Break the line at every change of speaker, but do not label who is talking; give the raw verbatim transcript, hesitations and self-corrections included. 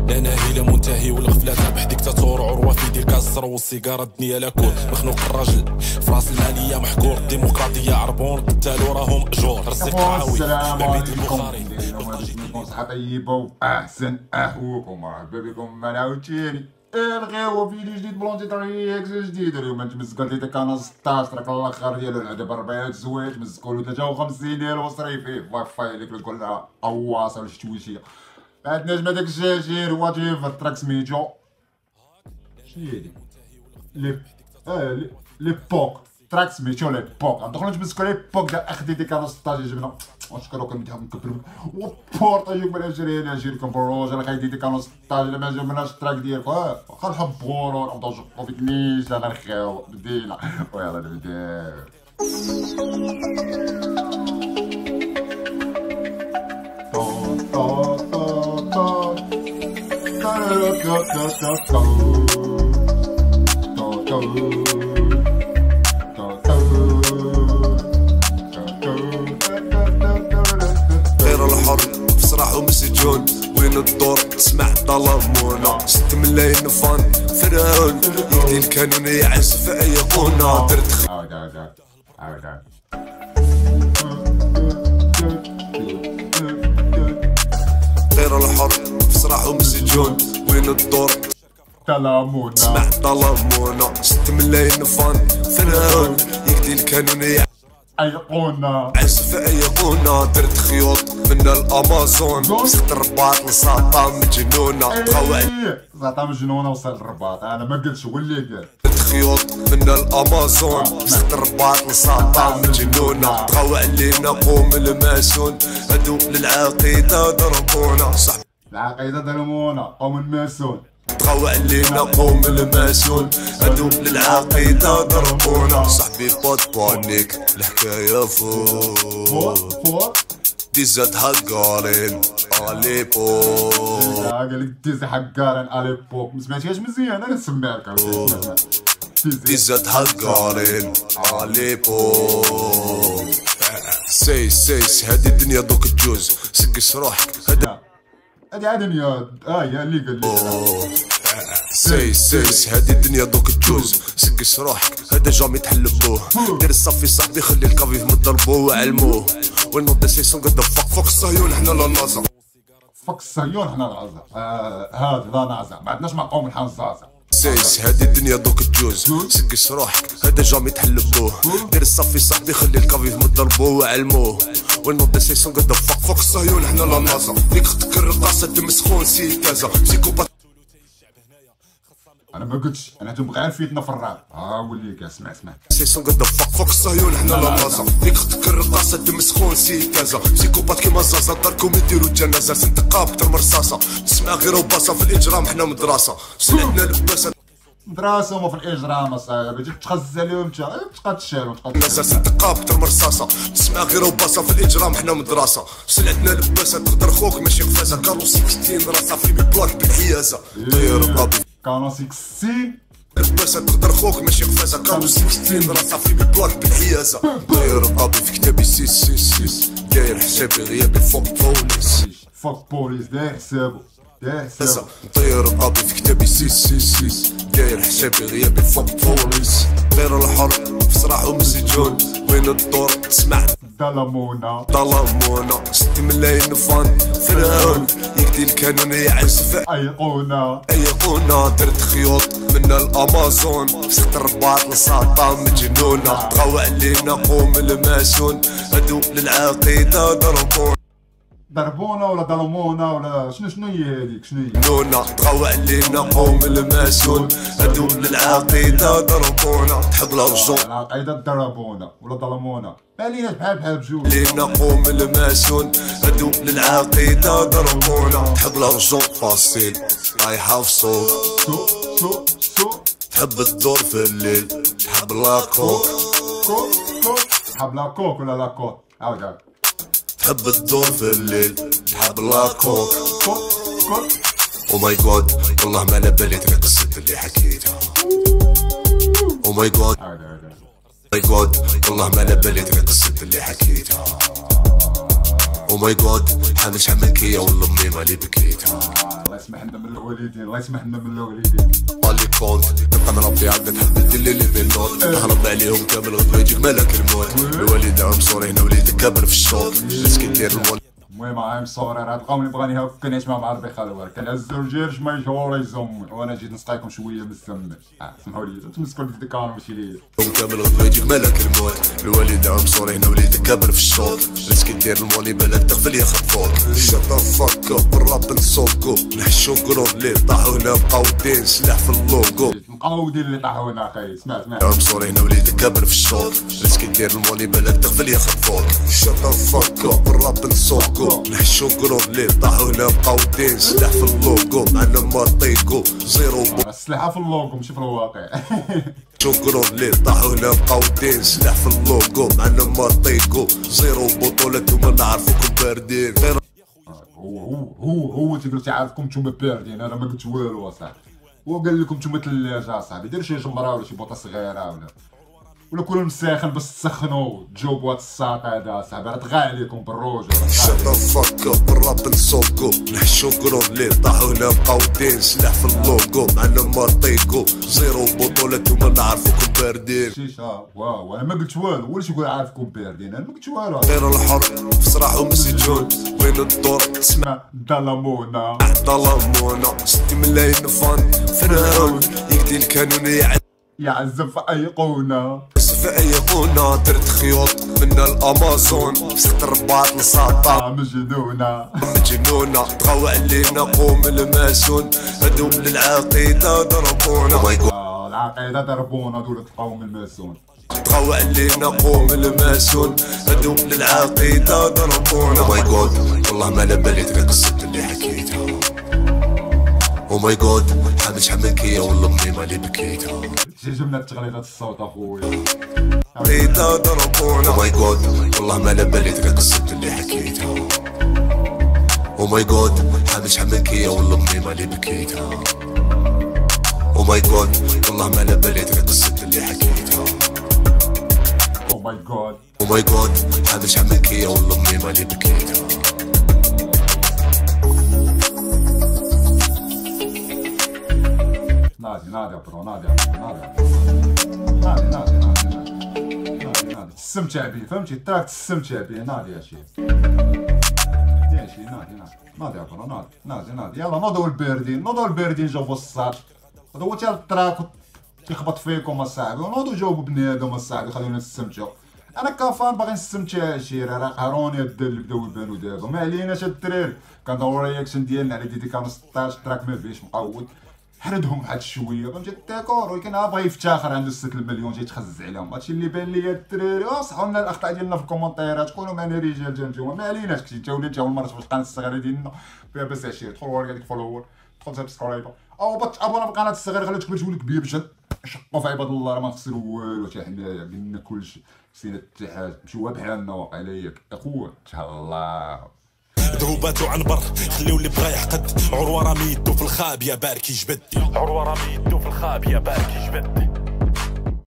لا ناهي لا منتهي والغفله تربح ديكتاتور عروه في ديك الزر والسيجاره الدنيا لا كل مخنوق الراجل فراس الماليه محكور الديمقراطيه عربون قتالوا راهم اجور رزق قعاوي بعبيد البخاري
صحه طيبه واحسن اخوكم مرحبا بكم معنا عاوتاني الغيو فيديو جديد بلونتي طريق جديد. اليوم نتمزقوا لديك كان ستاش راك الاخر ديالو العدا بربعة زواج مزقوا له ثلاثة وخمسين ديال مصريفي واي فاي اللي كنقولها اواصل الشتويشيه هاد نجم هذاك الجاجير واتيفر تراك سميتو شنو هادي لي اه لي بوك تراك سميتو لي بوك ندخلو نتمسكو لي بوك ديال اخ ديدي كان ستاج جبنا ونشكرو كنديهم نكبرو وبورطاجيو بلا جرينا نجيلكم بالروج راه ديدي كان ستاج الا ما جبناش التراك ديالكم واخا نحبورو نبداو نشقو فيك نيش لا غنخاو بدينا ويلا نبداو.
غير الحر في صراح ومسجون وين الدور تسمع ظلمونا ست ملايين فان فرعون يدي الكانون يعزف ايقونه درت خ...
عاود عاود عاود عاود
غير الحر في صراح ومسجون وين الدور
ظلمونا
تسمع ظلمونا ست ملايين فان فرعون يدي الكانون يعزف
ايقونه
عزف ايقونه درت خيوط من الامازون مسكت الرباط لساطا مجنونه تخوع
ساطا مجنونه وصل الرباط انا ما قلتش هو اللي قال
درت خيوط من الامازون مسكت الرباط لساطا مجنونه تخوع علينا قوم الماسون هادو للعقيده ضربونا صح
العقيده ظلمونا قوم الماسون
تخوع علينا قوم الماسون هادو للعقيده ضربونا صاحبي بوت بانيك الحكايه فوق
فوق فوق
ديزات هكارين الي بوب
قال لك ديزي حكارين الي بوب ما سمعتيهاش مزيان انا نسمعك
ديزات هكارين الي بوب سيس سيس هادي الدنيا دوك تجوز سكس روحك هدا
هادي عادي يا اه يا اللي قال لي
سيس سيس هادي الدنيا دوك تجوز سكس روحك هذا جامي تحلبوه دير الصافي صاحبي خلي الكافي مضربوه وعلموه ونوض سيسون قد فوق فوق الصهيون حنا لا نازا
فوق الصهيون حنا العزا هذا لا نازا ما عندناش مع قوم الحنزازه
سيس هادي الدنيا دوك تجوز سكس روحك هذا جامي تحلبوه دير الصافي صاحبي خلي الكافي مضربوه وعلموه ونوض سيسون قد فوق فوق الصهيون حنا لا نازا ليك خدك الرقاصه دم سخون سي كازا سيكوبات
انا ما قلتش انا تبغي غير فيتنا في الراب ها وليك اسمع اسمع
سيسون قد فوق فوق الصهيون حنا لا نازا ليك خدك الرقاصه دم سخون سي كازا سيكوبات كيما زازا داركم يديروا جنازه سنتقاب اكتر مرصاصه تسمع غير وباصه في الاجرام حنا مدرسه سمعنا لباسه
مدرسه وما في الاجرام اصاحبي تجي تخزى لهم انت تبقى تشال وتبقى
ناس سنتقاب اكتر مرصاصه تسمع غير وباصه في الاجرام حنا مدرسه سلعتنا لباسه تقدر خوك ماشي قفازه كارو ستين راسها في بلاك بالحيازه طير رقابي
كانوا ستين
لباسه تقدر خوك ماشي قفازه كارو ستين راسها في بلاك بالحيازه طير رقابي في كتابي سيس سيس سيس داير حسابي غيابي فوق بوليس
فوق بوليس داير حسابو داير حسابو
طير رقابي في كتابي سيس سيس سيس داير حسابي غيابي فوق بوليس غير الحر في صراح ومسجون وين الدور تسمع
ظلمونا
ظلمونا ست ملايين فان فرعون يدي الكانون يعزف
ايقونه
ايقونه درت خيوط من الامازون مسكت الرباط لساطا مجنونه تخوع علينا قوم الماسون هادو للعقيده ضربونا
ضربونا ولا ظلمونا ولا شنو شنو هي هذيك شنو هي
نونا تخوع علينا قوم الماسون هادو للعقيده ضربونا تحب الارجون
العقيده ضربونا ولا ظلمونا بالينا بحال بحال بجوج
لينا قوم الماسون هادو للعقيده ضربونا تحب الارجون فاصيل رايحه في صوت
سو سو سو
تحب الدور في الليل تحب لاكوك
كوك كوك تحب لاكوك ولا لاكوك عاود عاود
تحب الدور في الليل تحب لاكوك
كوك كوك
او ماي جاد والله ما على بالي تلك قصة اللي حكيتها او ماي جاد
عاود عاود
ماي جاد والله ما على بالي تلك قصة اللي حكيتها او ماي جاد حامل شحال من كيا والله امي مالي بكيتها
يسمح لنا من الوالدين، الله يسمح لنا من الوالدين.
علي كونت نبقى نربي عندك حبيت اللي اللي بالنوت نهرب عليهم كامل غدوة يجيك مالك الموت. الوالد عم صوري هنا وليدك كابر في الشوط جالس كيدير المول.
المهم عام صغير هاد القوم اللي بغاني هاك كنعيش مع ربي خالوار كنعز الرجال ما يشهور يزم وانا جيت نسقيكم شويه من السم. اه سمحوا لي تمسكوا لي الكار ماشي ليا.
يوم كامل غدوة يجيك مالك الموت. الوالد عم صوري هنا وليدك كابر في الشوط جالس كيدير المول يبالك تغفل ياخد فوق. شطا فاكا بالراب نسوقو نحشو كروب اللي طاحو هنا مقاودين سلاح في اللوغو.
مقاودين اللي طاحو هنا اخي اسمع اسمع.
عم صوري هنا وليدك كابر في الشوط جالس كيدير المول يبالك تغفل ياخد فوق. شطا فاكا بالراب نسوقو نحشو كروب اللي طاحو هنا مقاودين سلاح في اللوغو معنا مارطيكو زيرو.
السلاحة في اللوغو ماشي في الواقع.
شكرا اللي طاحوا هنا مقاودين سلاح في اللوغو معنا مارطيكو زيرو بطولات وما نعرفوكم باردين.
هو هو هو هو تقول تعرفكم نتوما باردين انا ما قلت والو اصاحبي. هو قال لكم نتوما ثلاجه اصاحبي دير شي جمره ولا شي بوطه صغيره ولا ولا كلوا مساخن باش تسخنوا تجاوبوا هاد الساق هذا اصاحبي راه طغى عليكم بالروج.
شطا فاكا بالراب نسوقو نحشو كروب اللي طاحوا هنا مقاودين سلاح في اللوغو معنا مارطيكو زيرو بطولات وما نعرفوكم باردين.
شيشه واو انا ما قلت والو ولا شي يقول عارفكم باردين انا ما قلت والو.
غير الحر في صراحه ومسجون وين الدور تسمع
ظلمونا
ظلمونا ستة ملايين فان فرعون يقتل الكانون يعد
يعزف في ايقونه
في ايقونه درت خيوط من الامازون فسخت الرباط لساطا
مجنونه
مجنونه طغاو علينا قوم الماسون هادو للعقيده ضربونا.
العقيده ضربونا دولة القوم الماسون.
طغاو علينا قوم الماسون هادو للعقيده ضربونا. او ماي جاد والله ما على بالي تلك القصه اللي حكيتها. او ماي جاد حامش حمكيه والله امي مالي بكيتها.
شي جبنا تغليظات الصوت اخويا.
عقيده ضربونا. او ماي جاد والله ما على بالي تلك القصه اللي حكيتها. او ماي جاد حامش حمكيه والله امي مالي بكيتها. او ماي جاد والله ما على بالي تلك القصه اللي حكيتها.
او ماي جاد
او ماي جاد حامش حمكيه والله امي مالي بكيتها.
نادي نادي يا برو نادي نادي نادي نادي نادي نادي نادي تستمتع بيه فهمتي التراك تستمتع بيه نادي يا شيخ يا شيخ نادي نادي نادي يا برو نادي نادي نادي يلا نوضوا الباردين نوضوا الباردين جاوبوا الصاط هذا هو تا التراك كيخبط فيكم اصاحبي ونوضوا جاوبوا بنادم اصاحبي خلينا نستمتعوا. انا كفان باغي نستمتع شي راه قهروني هاد اللي بداو يبانوا دابا ما عليناش هاد الدراري كندورو رياكشن ديالنا على ديدي كانوا ستطاش تراك ما فيهش مقود حردهم واحد شويه فهمتي الديكور ولكن بغا يفتخر عنده ستة المليون جاي تخزع عليهم هادشي اللي بان ليا الدراري. وصحوا لنا الاخطاء ديالنا في الكومونتيرات كونوا معنا رجال جا نتوما ما عليناش كنتي انت وليتي اول مره تشوف القناه الصغيره ديالنا فيها بس عشير دخل ورا ديك فولور دخل سبسكرايب او بتابونا في القناه الصغيره خليها تكبر تولي كبير باش نشقوا في عباد الله راه ما نخسروا والو حتى حنايا قلنا كلشي سينا الاتحاد مشيو بحالنا واقع ليا اخويا تهلا
ذهوباتو عن بر خليو اللي بغا يحقد عروه راه ميدو في الخاب يا باركي جبدي عروه راه ميدو في الخاب يا باركي جبدي.